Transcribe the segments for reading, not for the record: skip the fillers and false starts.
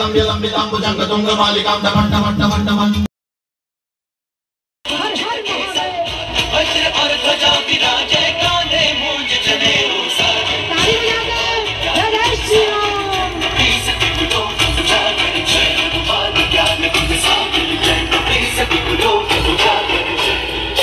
लंबितांबुजंगतुंगमालिकां टमटमटमटमटम वज्र और ध्वजा विराजे कांधे मूंज जनेऊ साजे जय श्री राम सती गुलो उजागर जय हनुमान ज्ञान गुण सागर जय सती गुलो उजागर जय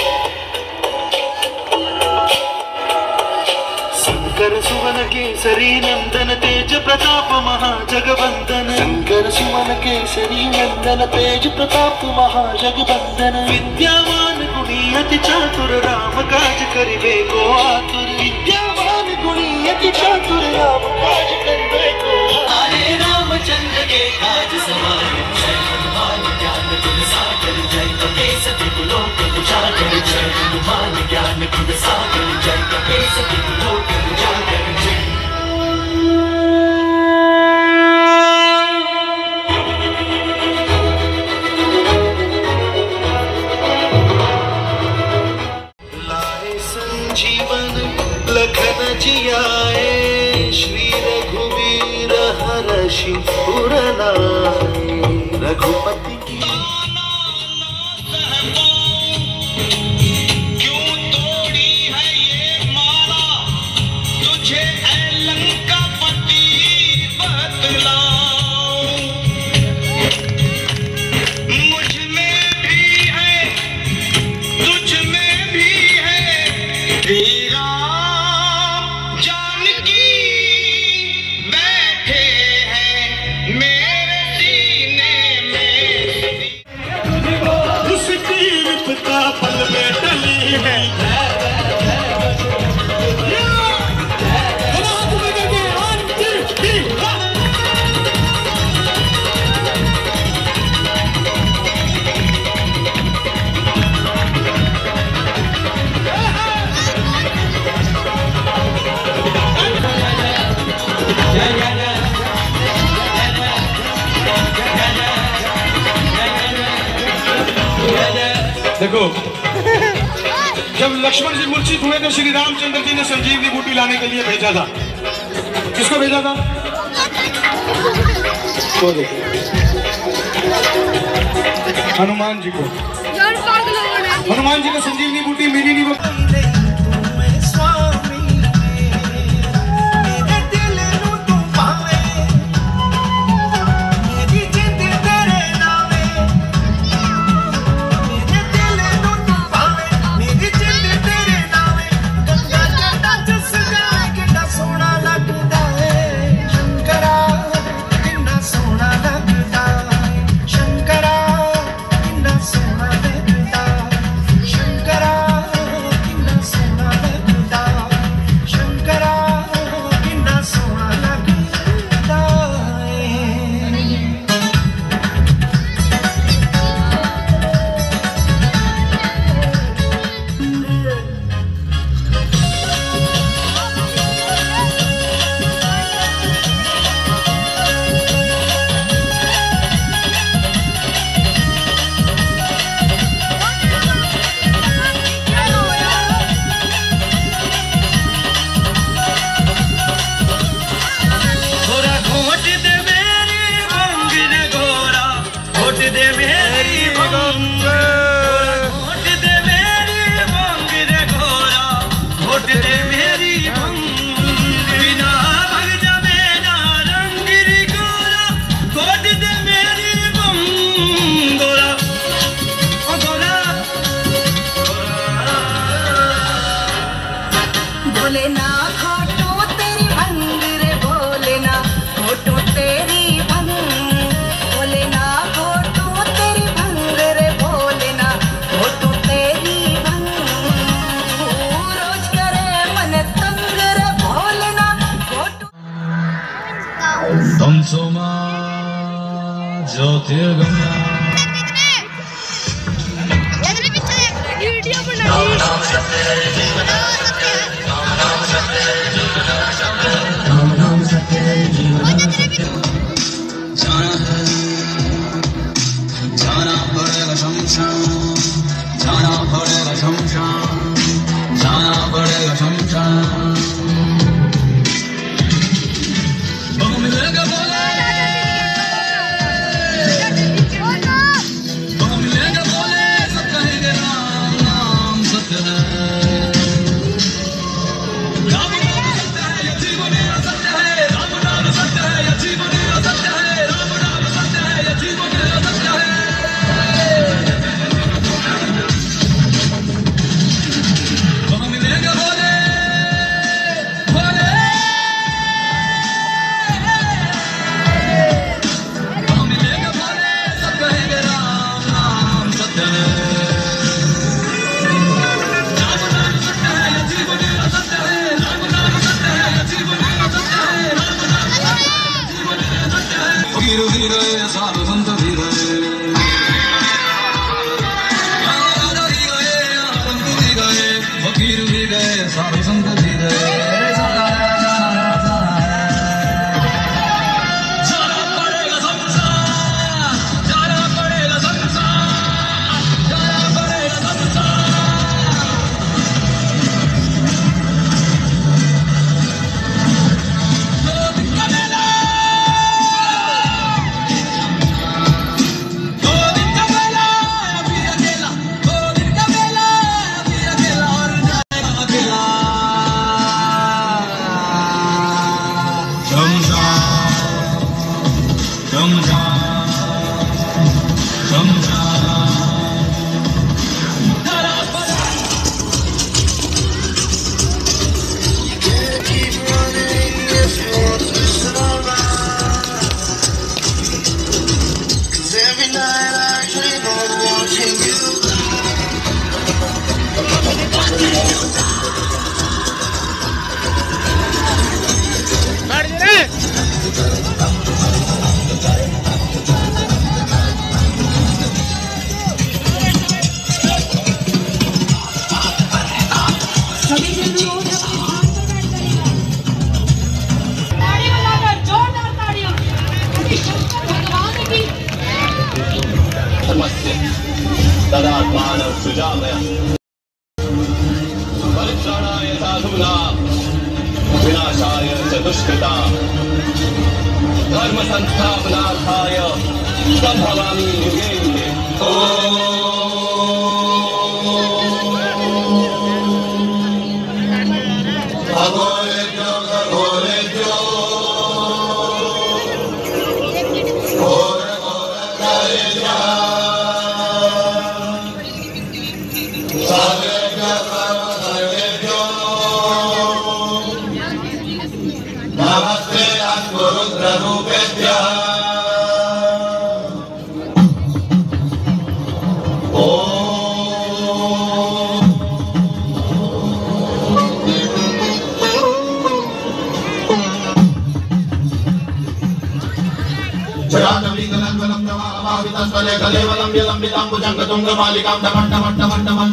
शंकर सुवन केसरी नंदन तेज प्रताप महाजगवंदन शंकर सुवन केसरी नंदन तेज प्रताप महाजगवंदन विद्यावान गुणी अति चातुर राम काज करिबे को आतुर विद्यावान गुणी अति चातुर राम काज करिबे को आरे रामचंद्र के काज सवार जय हनुमान ज्ञान गुण सागर जय सती गुलो उजागर जय हनुमान ज्ञान गुण सागर जय सती गुलो उजागर जय लखन जियाए श्री रघुवीर हर्षि उर लाए रघुपति की क्यों तोड़ी है ये माला तुझे ऐ लंकापति बतलाऊं मुझ में भी है तुझ में भी है तेरा पल में टली है देखो जब लक्ष्मण जी मूर्छित हुए तो श्री रामचंद्र जी ने संजीवनी बूटी लाने के लिए भेजा था। किसको भेजा था? तो हनुमान जी को। हनुमान जी को संजीवनी बूटी मिली नहीं। तमसोमा ज्योतिर्गमया जाना पड़ेगा शमशान, जाना पड़ेगा शमशान, जाना पड़ेगा शमशान। मिलेगा बोले धर्मस्य तदात्मानं सृजामय परित्राणाय साधूनां विनाशाय च दुष्कृतां धर्म संस्थापनार्थाय संभवामि युगे युगे। कलेवलं विलंबितां भुजंगतुंगमालिकां डमट्टमट्टमट्टमन्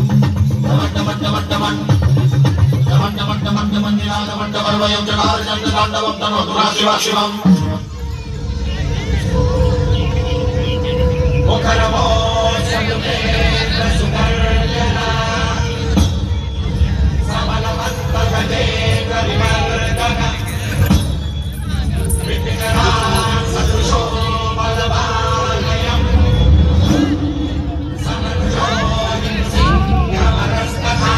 निनादमट्टपर्वयं चकारचन्द्रताण्डवं तनोतु शिवा शिवम् मुखरवो सुपर्जना सबलवत्तगते करिमर्दन विपिनरा सदृशो बलवालयम् समर्जो सिंहवरस्तथा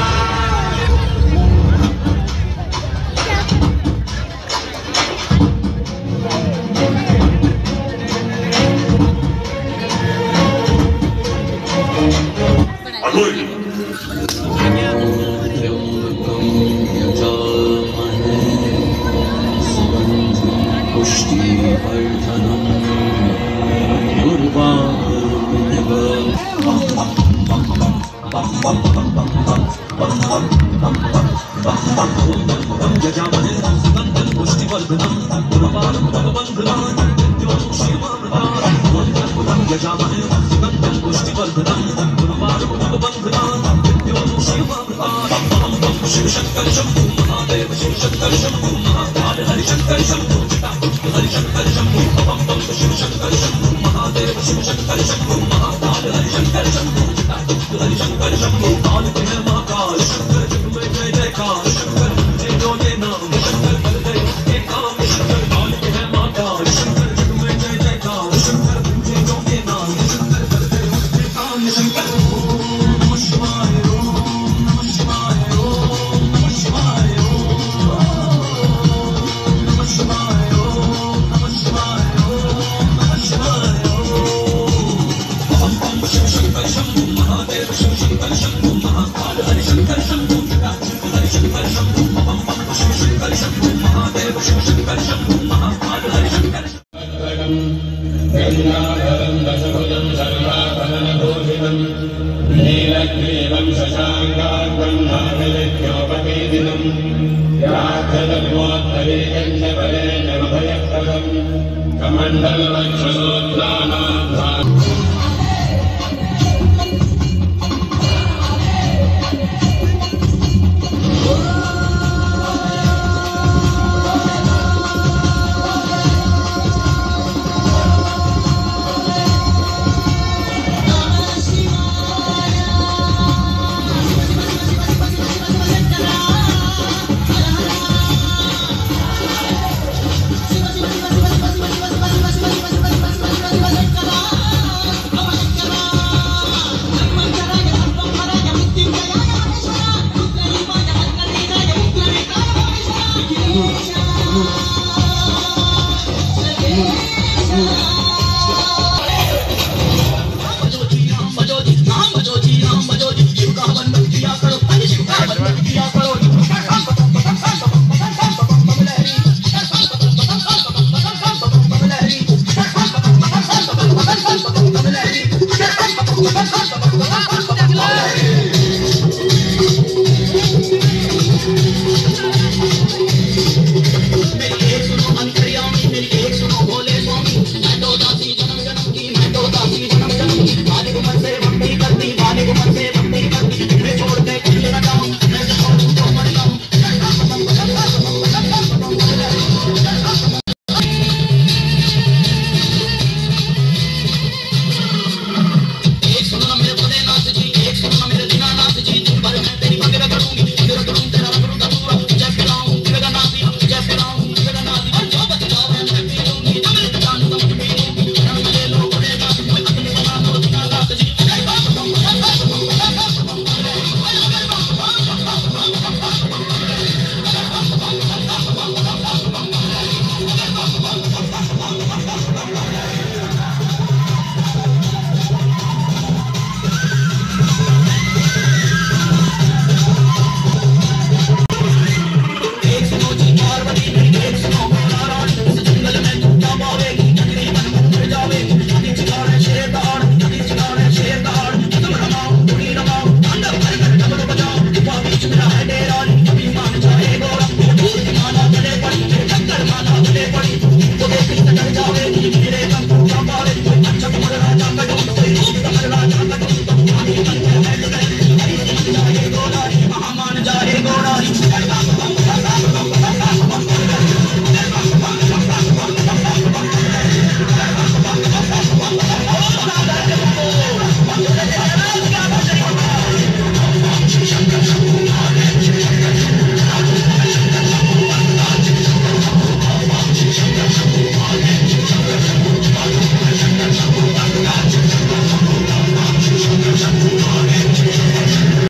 Let's go.